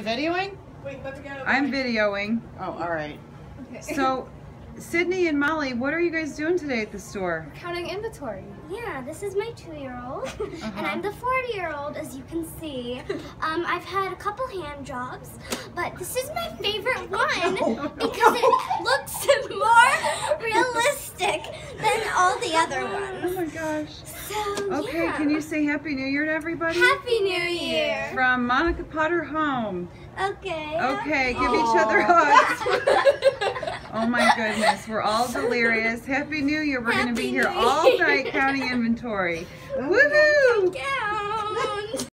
videoing? Wait, let me go. I'm videoing. Oh, all right. Okay. So, Sydney and Molly, what are you guys doing today at the store? Counting inventory. Yeah, this is my 2-year-old, and I'm the 40-year-old, as you can see. I've had a couple hand jobs, but this is my favorite one because it looks more realistic than all the other Oh ones. my gosh. So, Okay, yeah. can you say Happy New Year to everybody? Happy New Year! From Monica Potter Home. Okay. Okay, give each other hugs. Oh my goodness, we're all delirious. Happy New Year. We're going to be Happy here New all Year. night counting inventory. Woohoo! Yeah.